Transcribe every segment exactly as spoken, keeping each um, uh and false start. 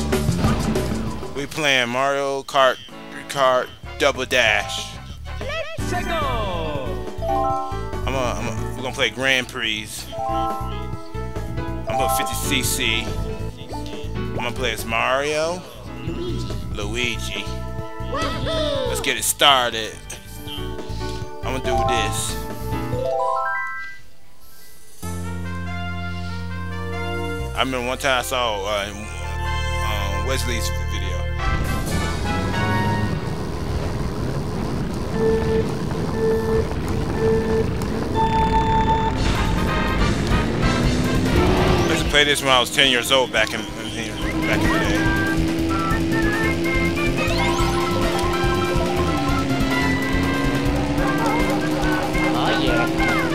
We playing Mario Kart, Kart Double Dash. Let's go. I'm a, I'm a, we're gonna play Grand Prix. I'm gonna put fifty C C. I'm gonna play as Mario, Luigi. Let's get it started. I'm gonna do this. I remember one time I saw uh, um, Wesley's video. I used to play this when I was ten years old back in, back in the day. Oh yeah.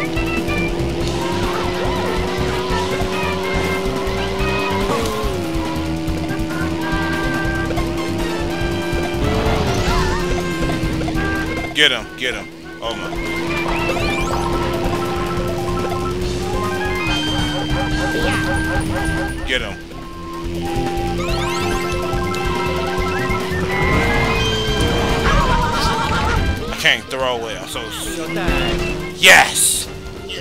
Get him, get him. Oh my. Get him. I can't throw it. I'm so. Yes!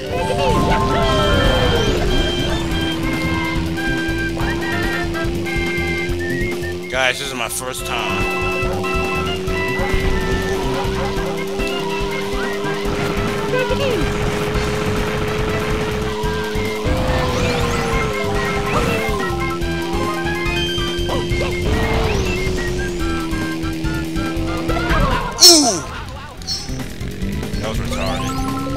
Guys, this is my first time. Ooh! That was retarded.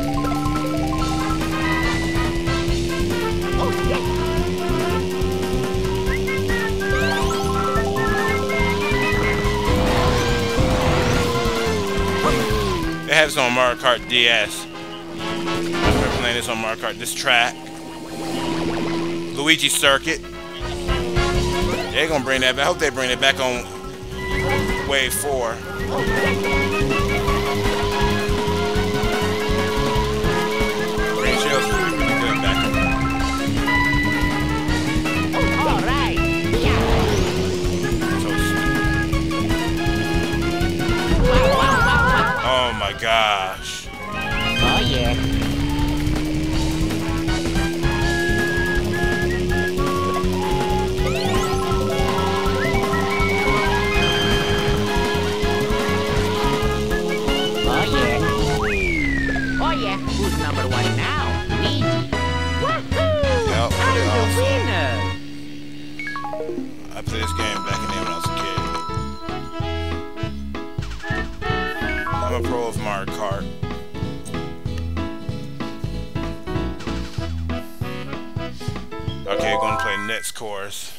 They have this on Mario Kart D S. We're playing this on Mario Kart, this track. Luigi Circuit. They're gonna bring that back. I hope they bring it back on Wave four. Green Shell's really, really good back. Alright. Oh my gosh. Oh yeah. Who's number one now? Luigi. Woohoo! Yep, I'm the awesome. winner. I played this game back in the day when I was a kid. I'm a pro of Mario Kart. Okay, gonna play next course.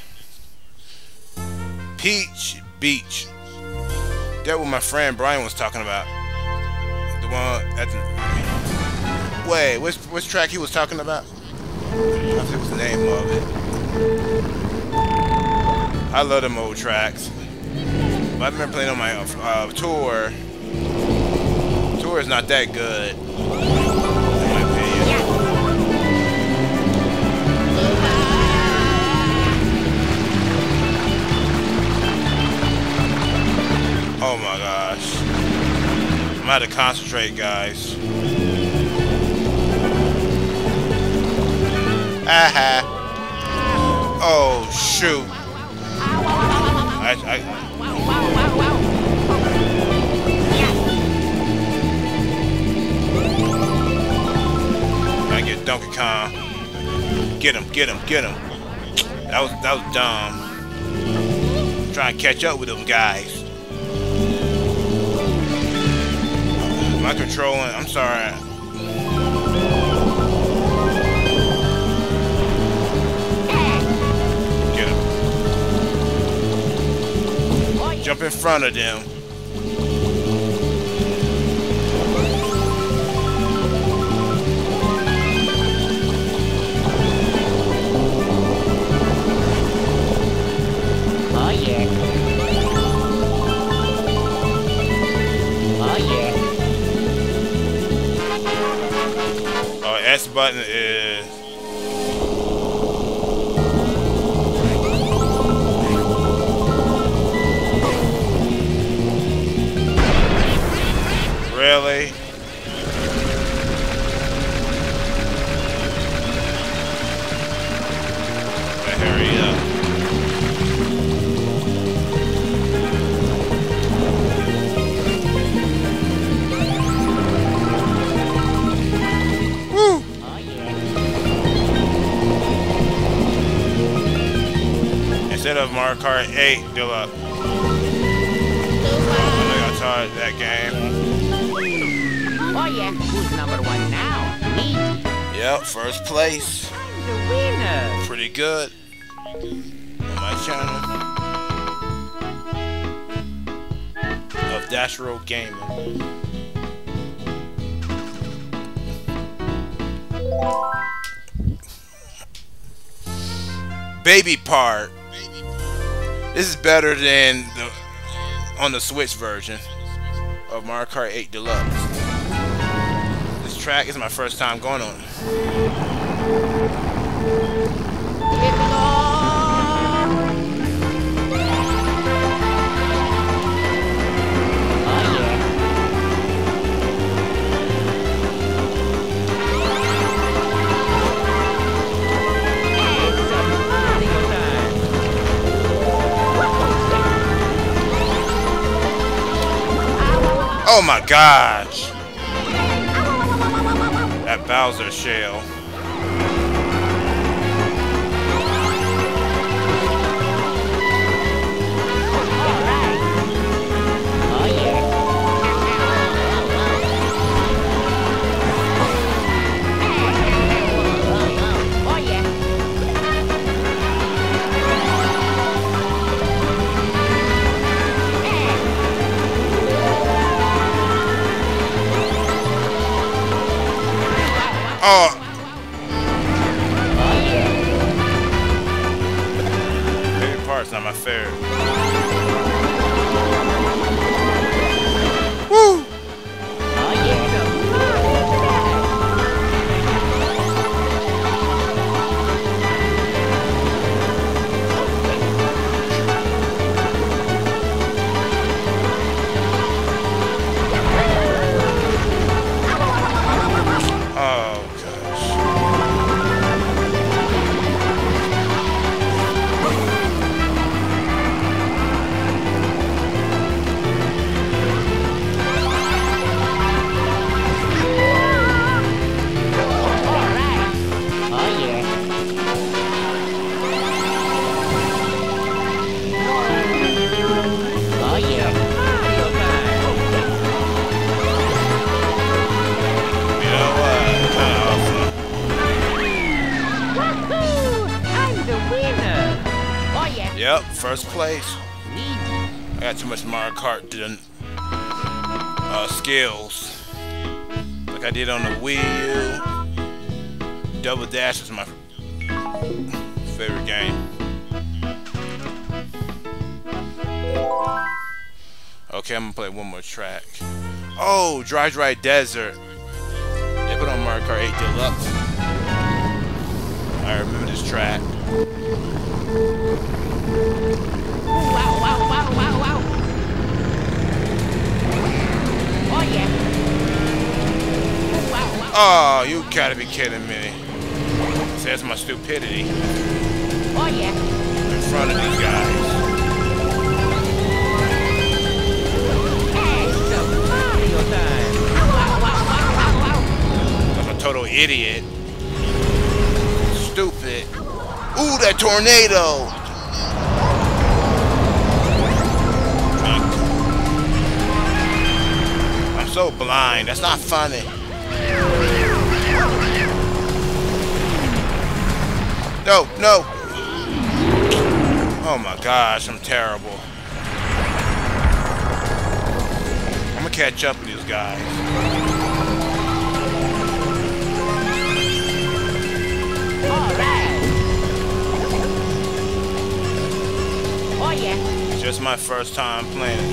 Peach Beach. That's what my friend Brian was talking about. The one at the... Wait, which, which track he was talking about? I forget the name of it. I love them old tracks. But I've been playing on my uh, tour. Tour is not that good, in my opinion. Oh my gosh. I'm gonna have to concentrate, guys. Aha. Oh shoot. I, I, I get Donkey Kong. Get him, get him, get him. That was that was dumb. I'm trying to catch up with them guys. Am I controlling? I'm sorry. Get him. Jump in front of them. Oh yeah. Oh yeah. Oh, S button is. Mario Kart eight Deluxe. I think I tried that game. Oh yeah, who's number one now? Me. Yep, first place. I'm the winner. Pretty good. On my channel of Dashjiro Gaming. Baby part. This is better than the on the Switch version of Mario Kart eight Deluxe. This track is my first time going on it. Oh my gosh! That Bowser shell. Oh. Baby part's not my favorite. Woo! Yep, first place. I got too much Mario Kart to, uh, skills. Like I did on the Wii U. Double Dash is my favorite game. Okay, I'm gonna play one more track. Oh, Dry Dry Desert. They put on Mario Kart eight Deluxe. I remember this track. Wow, wow, wow, wow, wow. Oh yeah. Wow, wow. Oh, you gotta be kidding me. See, that's my stupidity. Oh yeah. In front of these guys. It's a Mario time. Wow, wow, wow, wow, wow. I'm a total idiot. Stupid. Ooh, that tornado! I'm so blind. That's not funny. No, no. Oh my gosh, I'm terrible. I'm gonna catch up with these guys. Oh yeah. Just my first time playing it.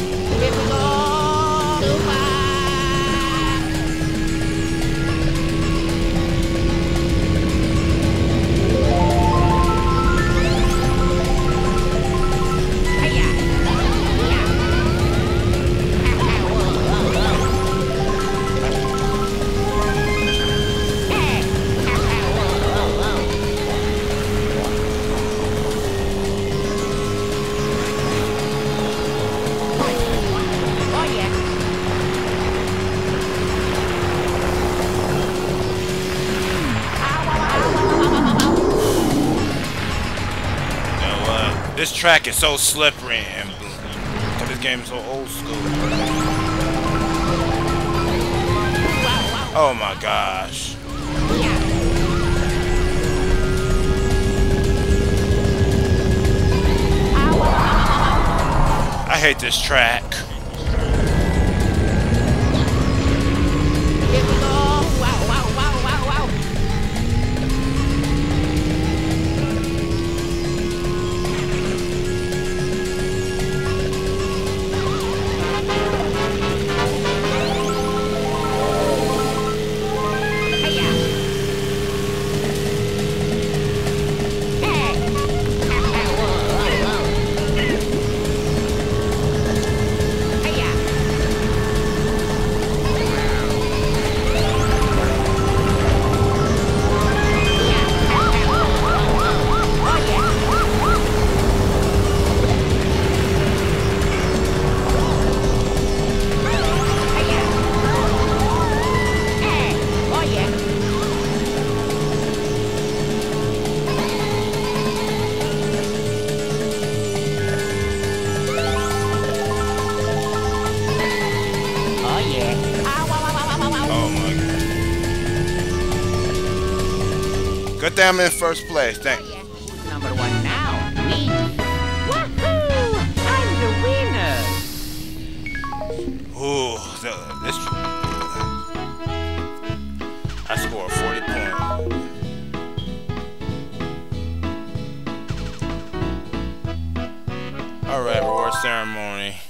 track is so slippery and because this game is so old school. Oh my gosh. I hate this track. Good thing I'm in first place. Thank you. Who's number one now? Me. Woohoo! I'm the winner. Ooh, the, this. I scored forty points. All right, reward ceremony.